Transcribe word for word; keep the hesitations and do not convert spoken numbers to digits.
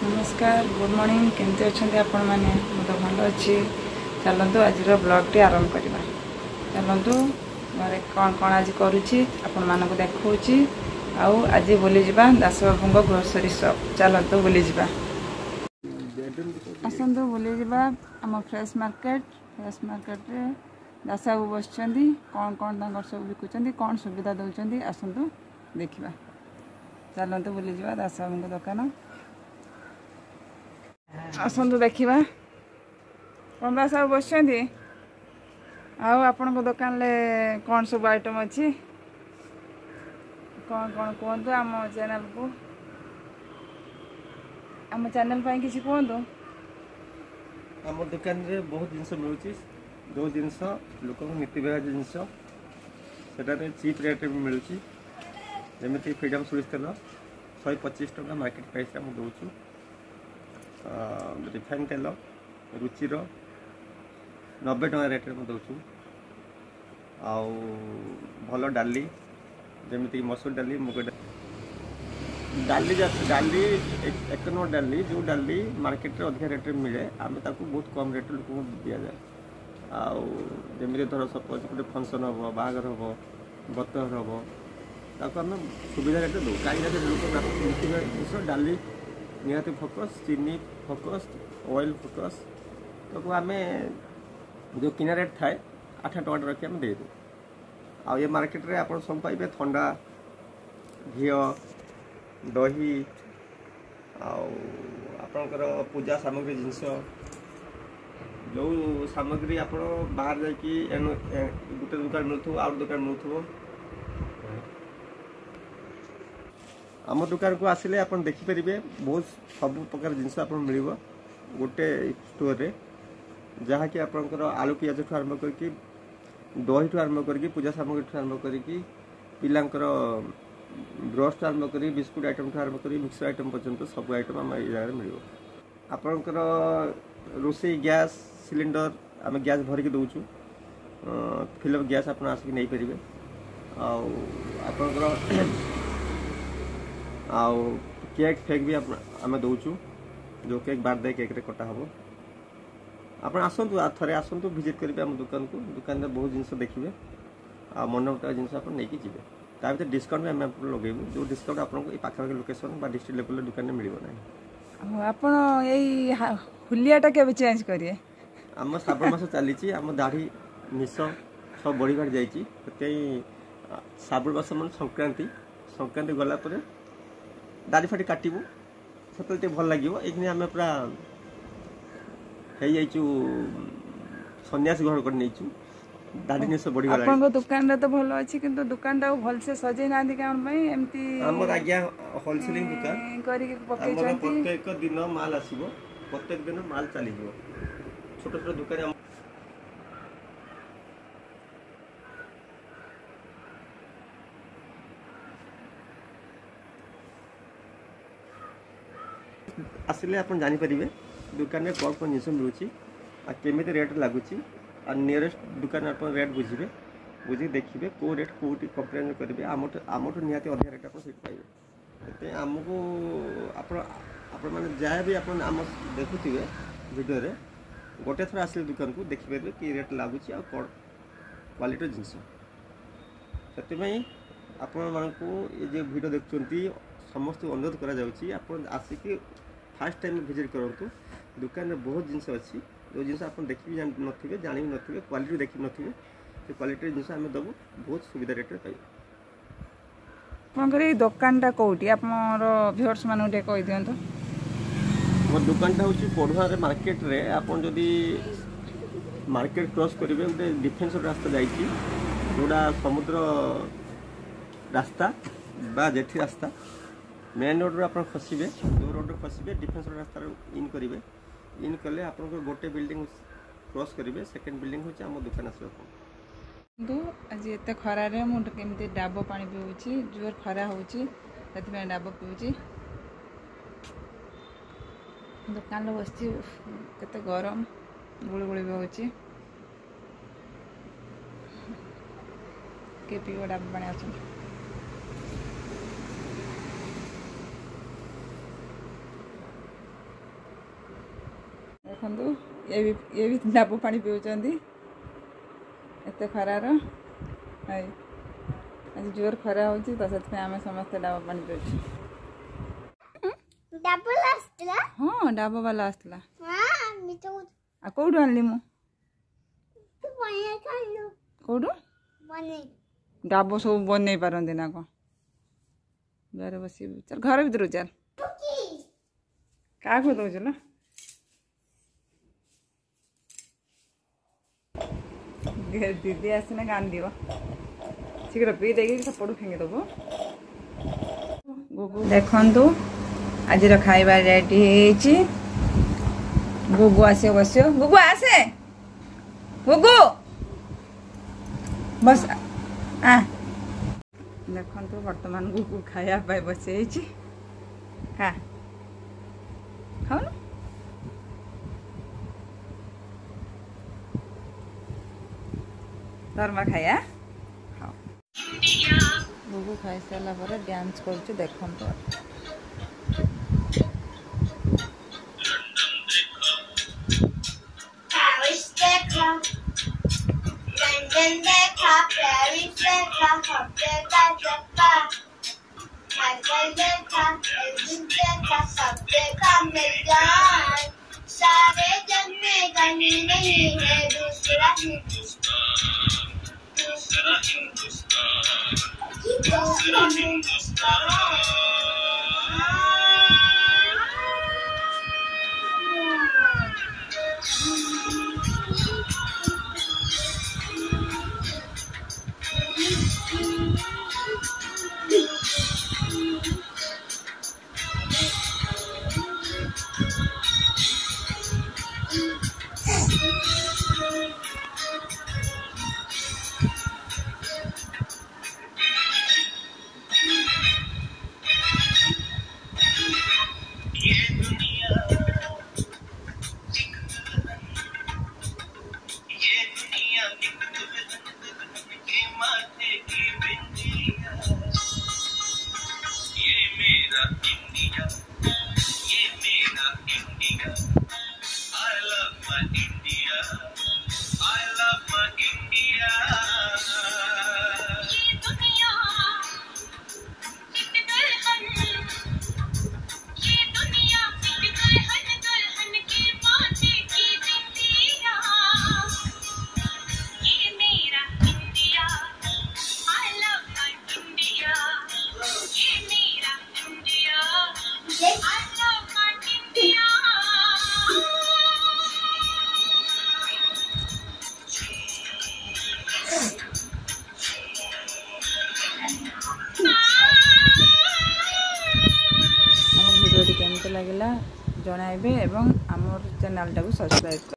नमस्कार good morning केमती अच्छा आपण मैंने तो भल अच्छी चलतु आज ब्लॉग आरंभ करवा चलतु घरे कौन कौन आज करुच्ची आपण मानक देखी आउ आज बुली जा दास बाबू ग्रोसरी शॉप चलतु बुली जा आसतु बुली जा आम फ्रेश मार्केट फ्रेश मार्केट रे दास बाबू बस कौन कौन सब बिकुंट कौन सुविधा दौरान आसतु देखा चलतु बुली जा दास बाबू दुकान आसतु देखा कौन दास बाबू बस आपण दुकान ले कौन सब आइटम अच्छी कौन कौन कहतु आम चैनल को आम चैनल पर किसी कहतु आम दुकान रे बहुत जिनस मिलूँ जो जिनस लोक नीतिव्यवहार जिनस से चीप रेट में मिलूँ जमी फ्रीडम सोरिष तेल शहे पचीस टका मार्केट प्राइस आम दौचु रिफाइन तेल रुचिर नब्बे टका रेट में दौचु आउ भल डाली जमी मसूर डाली मुग डाली डाली एक नंबर डाली जो डाली मार्केट रे अधिक रेट में मिले आम बहुत कम रेट लोक दि जाए आमि धर सपोज गोटे फंक्शन हम बाहर हम बतर हम ताको आम सुविधा रेट दो कहीं लोक जिन डाली निहाती फोकस चीनी फोकस ऑयल फोकस ताको आम जो किना रेट थाए आठ टका रखी आम दे दू आ ये मार्केट रे आप सब पाइबे थंडा घी दही आपणकर पूजा सामग्री जिनस जो सामग्री आप बाहर जाकि गोटे दुकान मिलू आउ दुकान मिलू आम दुकान को आसिले आप देखिपारे बहुत सब प्रकार जिनस आप मिल गोटे स्टोर रे जहाँ कि आपंकर आलू पियाज ठू आरंभ करके दही ठू आरंभ करके पूजा सामग्री ठू आरंभ करके पिलांकर ब्रश ठू आरंभ कर बिस्कुट आइटम ठू आरंभ कर मिक्सर आइटम पर्यंत सब आइटम आम ये जगह मिल आपंकर रोषे गैस सिलिंडर आम गैस भरिक दौचु फिलअप गैस आप आसिक नहीं पारे आपंकर आउ केक फेक भी आम दौचु जो केक बर्थडे केक रे कटा हम आप आसतु थे आसतु विजिट करेंगे आम दुकान को दुकान में बहुत जिन देखिए आ मन मुताबिक जिन आप नहीं जी ता भर डिस्काउंट भी आम लगेबू जो डिस्काउंट आपको पाखापाखि लोकेशन डिस्ट्रिक्ट लेवल दुकान में मिल ना आप हुलियाटा के चेंज करिए आम श्रावण मास चली आम दाढ़ी निश सब बढ़ी बढ़ी जाइए श्रावण मास मन संक्रांति संक्रांति गलापर दाढ़ी फाटी काटबू से भल लगे ये आम पूरा हो सन्यासी घर कर नहीं दाढ़ी निश बढ़ी गला दुकान रे तो भल अच्छी किंतु दुकान टा भल से सजे ना कौन एमती हमर आज्ञा होलसेलिंग दुकान करी पके प्रत्येक दिन माल आसीबो प्रत्येक दिन माल चली जीवो छोट छोट दुकान आसिले आप जानीपारे दुकान में कौन कौन जिन मिलूँ आ केमी रेट लगुच आ नियरेस्ट दुकान आप रेट बुझे बुझे देखिए कौ रेट कौटी कंपेयर करेंगे आम आमठू निहाती अधिक रेट आप पाइबे आमको आप जहाँ भी आप देखुए वीडियो रे गोटे थर आसिले दुकान को देखिपारे कि रेट लगुच आ कौन क्वालिटी जिनस से आपण मानक ये जो वीडियो देखुं समस्त अनुरोध करा आसिक फास्ट टाइम विजिट करूँ दुकान में बहुत जिनस अच्छी जो जिन आप देखी नथिबे जानी भी नथिबे क्वालिटी देखी नथिबे से क्वालिटी जिनस आम देवु बहुत सुविधा रेट रे पाइबे आपनकर ये दुकानटा कोठी आपमर व्यूअर्स मानु के कहि दियंतो मोर दुकानटा होची पढ़ुआ रे मार्केट रे आपन जदी मार्केट क्रॉस करिवे गोटे डिफेंस रास्ता जाईची जोड़ा समुद्र रास्ता बा जेठी रास्ता मेन रोड आप खसबे जो रोड खसबे डिफेंस रास्ता इन करेंगे इन कले आप गोटे बिल्डिंग क्रॉस करेंगे सेकेंड बिल्डिंग हूँ आम दुकान आस आज एत खरार मुझे डाब पा पीऊँगी जोर खरा होती डाब पीऊँगी दुकान बस केते गरम गुड़गुड़ी भी होची के पीव डाब पानी आस देखु ये भी ये भी डाबू पानी पिउछंदी एत खरार आज जोर खरा होची तो से आम समस्त डाबा पानी पिउछु डाबो लास्टला हाँ डाबा वाला आसला हां मिठो आ कोडू आनली मु तू बने खालु कोडू बने डाबो सब बन पारती ना कौन घर बस चल घर भीतर चल क्या दौच लो दीदी आसना कांद शीघ्र पी दे सपटू फिंगी दबु गुगु देखु आज खाइबा रेडी गुगु आसे बस गुगु आसे गुगु बस आ देखु बर्तमान गुगु खाया बसई खा खाऊ धर्मा खाया खाओ गुगु खाई सारा पर डांस कर देखो लंदन देखा पेरिस देखा हफ्ते का चक्का आजकल देखा दिन देखा हफ्ते का मिलजान सारे जग में कहीं नहीं है दूसरा हिंदुस्तान दूसरा हिंदुस्तान दूसरा हिंदुस्तान भिडियो केमती लगे जनइबे और आम चैनल टाको सब्सक्राइब